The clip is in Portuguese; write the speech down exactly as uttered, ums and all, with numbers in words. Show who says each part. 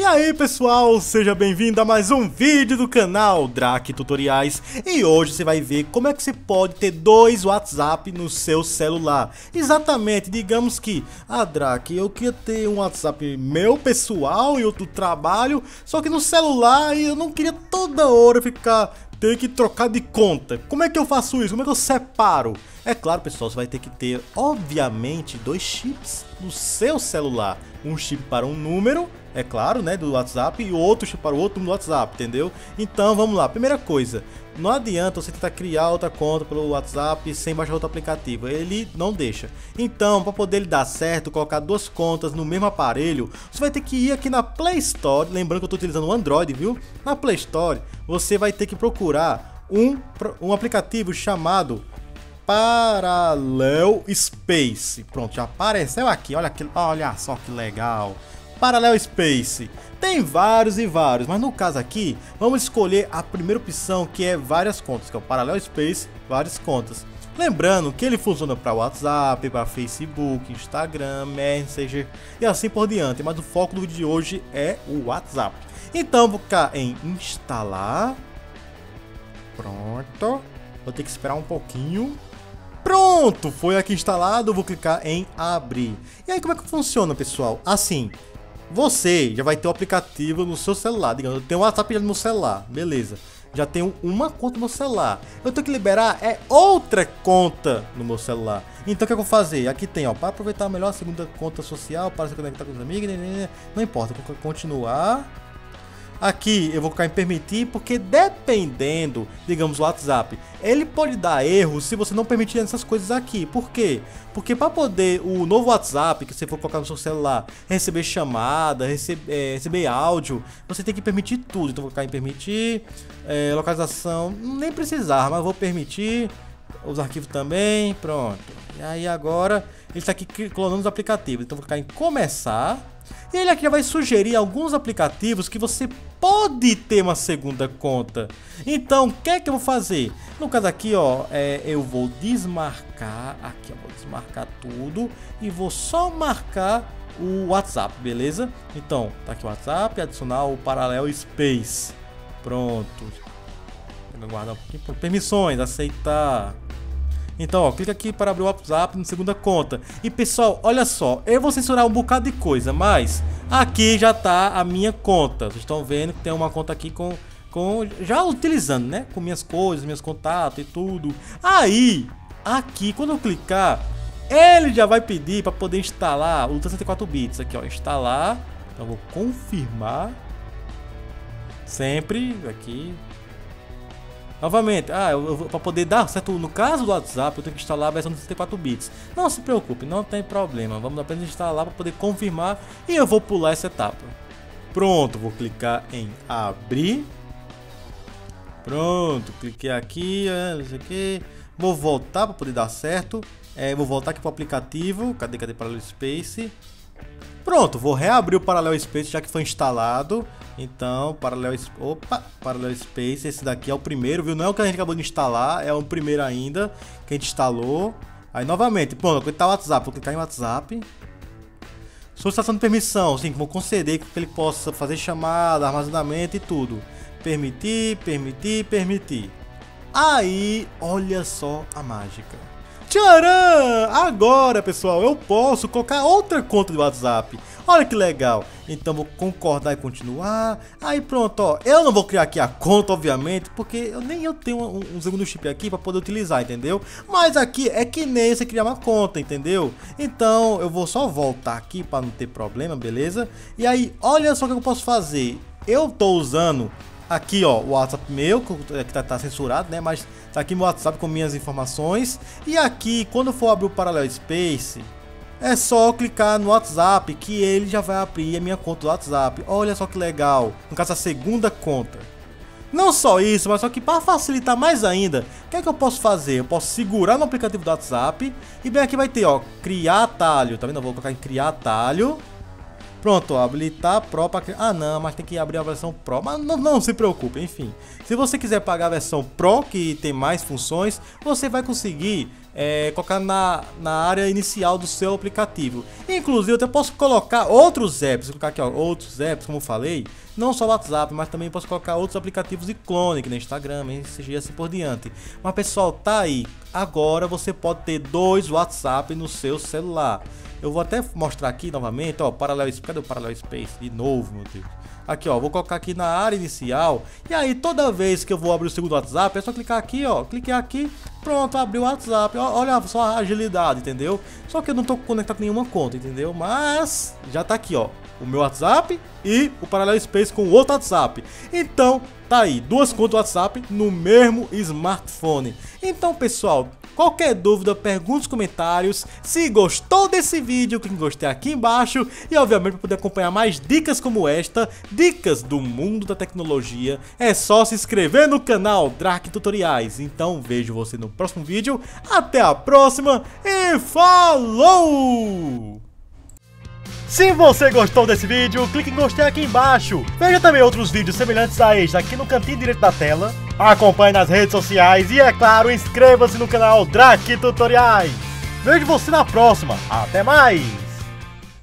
Speaker 1: E aí pessoal, seja bem-vindo a mais um vídeo do canal Drake Tutoriais. E hoje você vai ver como é que você pode ter dois WhatsApp no seu celular. Exatamente, digamos que, ah Drake, eu queria ter um WhatsApp meu pessoal e outro do trabalho, só que no celular eu não queria toda hora ficar... ter que trocar de conta. Como é que eu faço isso? Como é que eu separo? É claro, pessoal, você vai ter que ter, obviamente, dois chips no seu celular. Um chip para um número, é claro, né, do WhatsApp, e outro chip para o outro número do WhatsApp, entendeu? Então, vamos lá. Primeira coisa, não adianta você tentar criar outra conta pelo WhatsApp sem baixar outro aplicativo. Ele não deixa. Então, para poder ele dar certo, colocar duas contas no mesmo aparelho, você vai ter que ir aqui na Play Store. Lembrando que eu estou utilizando o Android, viu? Na Play Store, você vai ter que procurar um, um aplicativo chamado Parallel Space. Pronto, já apareceu aqui. Olha, aqui, olha só que legal. Parallel Space. Tem vários e vários, mas no caso aqui, vamos escolher a primeira opção, que é várias contas, que é o Parallel Space, várias contas. Lembrando que ele funciona para WhatsApp, para Facebook, Instagram, Messenger e assim por diante, mas o foco do vídeo de hoje é o WhatsApp. Então vou clicar em instalar. Pronto. Vou ter que esperar um pouquinho. Pronto, foi aqui instalado, vou clicar em abrir. E aí como é que funciona, pessoal? Assim, você já vai ter o aplicativo no seu celular. Digamos, eu tenho o WhatsApp no meu celular, beleza. Já tenho uma conta no meu celular. Eu tenho que liberar é outra conta no meu celular. Então o que eu vou fazer? Aqui tem, ó, para aproveitar melhor a segunda conta social, para se conectar com os amigos, não importa, eu vou continuar. Aqui eu vou clicar em permitir, porque dependendo, digamos, o WhatsApp, ele pode dar erro se você não permitir essas coisas aqui. Por quê? Porque para poder o novo WhatsApp que você for colocar no seu celular receber chamada, receber, é, receber áudio, você tem que permitir tudo. Então vou clicar em permitir, é, localização, nem precisar, mas vou permitir os arquivos também, pronto. E aí agora ele está aqui clonando os aplicativos, então vou clicar em começar. E ele aqui já vai sugerir alguns aplicativos que você pode ter uma segunda conta. Então, o que é que eu vou fazer? No caso aqui, ó, é, eu vou desmarcar, aqui eu vou desmarcar tudo e vou só marcar o WhatsApp, beleza? Então, tá aqui o WhatsApp, adicionar o Parallel Space. Pronto. Vou guardar um pouquinho. Permissões, aceitar. Então, ó, clica aqui para abrir o WhatsApp na segunda conta. E pessoal, olha só, eu vou censurar um bocado de coisa, mas aqui já tá a minha conta. Vocês estão vendo que tem uma conta aqui com, com já utilizando, né? Com minhas coisas, meus contatos e tudo. Aí, aqui, quando eu clicar, ele já vai pedir para poder instalar o sessenta e quatro bits. Aqui, ó, instalar. Então, vou confirmar. Sempre aqui. Novamente, ah, para poder dar certo, no caso do WhatsApp, eu tenho que instalar a versão de sessenta e quatro bits. Não se preocupe, não tem problema. Vamos apenas instalar para poder confirmar e eu vou pular essa etapa. Pronto, vou clicar em abrir. Pronto, cliquei aqui, não sei o que. Vou voltar para poder dar certo. É, vou voltar aqui para o aplicativo. Cadê, cadê Parallel Space? Pronto, vou reabrir o Parallel Space já que foi instalado. Então, Parallel, opa, Parallel Space, esse daqui é o primeiro, viu? Não é o que a gente acabou de instalar, é o primeiro ainda que a gente instalou. Aí, novamente, pronto, aqui tá o WhatsApp, vou clicar em WhatsApp. Solicitação de permissão, sim, vou conceder que ele possa fazer chamada, armazenamento e tudo. Permitir, permitir, permitir. Aí, olha só a mágica. Tcharam! Agora, pessoal, eu posso colocar outra conta de WhatsApp. Olha que legal. Então vou concordar e continuar. Aí pronto, ó. Eu não vou criar aqui a conta, obviamente, porque eu, nem eu tenho um, um segundo chip aqui para poder utilizar, entendeu? Mas aqui é que nem você criar uma conta, entendeu? Então eu vou só voltar aqui para não ter problema, beleza? E aí, olha só o que eu posso fazer. Eu tô usando aqui, ó, o WhatsApp meu, que tá, tá censurado, né? Mas tá aqui meu WhatsApp com minhas informações. E aqui, quando for abrir o Parallel Space, é só clicar no WhatsApp que ele já vai abrir a minha conta do WhatsApp. Olha só que legal. No caso, a segunda conta. Não só isso, mas só que para facilitar mais ainda, o que é que eu posso fazer? Eu posso segurar no aplicativo do WhatsApp e bem aqui vai ter, ó, criar atalho. Tá vendo? Eu vou colocar em criar atalho. Pronto, ó, habilitar Pro para... Ah, não, mas tem que abrir a versão Pro. Mas não, não se preocupe, enfim. Se você quiser pagar a versão Pro, que tem mais funções, você vai conseguir é, colocar na, na área inicial do seu aplicativo. Inclusive eu até posso colocar outros apps, vou colocar aqui ó, outros apps, como eu falei, não só o WhatsApp, mas também posso colocar outros aplicativos de clone, que no Instagram, e assim por diante. Mas pessoal, tá aí, agora você pode ter dois WhatsApp no seu celular. Eu vou até mostrar aqui novamente, ó, Parallel Space, cadê o Parallel Space? De novo, meu Deus. Aqui, ó, vou colocar aqui na área inicial. E aí, toda vez que eu vou abrir o segundo WhatsApp, é só clicar aqui, ó. Cliquei aqui, pronto, abriu o WhatsApp. Olha só a agilidade, entendeu? Só que eu não tô conectado com nenhuma conta, entendeu? Mas já tá aqui, ó, o meu WhatsApp e o Parallel Space com o outro WhatsApp. Então, tá aí, duas contas WhatsApp no mesmo smartphone. Então, pessoal, qualquer dúvida, pergunte nos comentários. Se gostou desse vídeo, clique em gostei aqui embaixo. E obviamente, para poder acompanhar mais dicas como esta, dicas do mundo da tecnologia, é só se inscrever no canal Drake Tutoriais. Então vejo você no próximo vídeo. Até a próxima e falou! Se você gostou desse vídeo, clique em gostei aqui embaixo. Veja também outros vídeos semelhantes a este aqui no cantinho direito da tela. Acompanhe nas redes sociais e, é claro, inscreva-se no canal Drake Tutoriais. Vejo você na próxima. Até mais!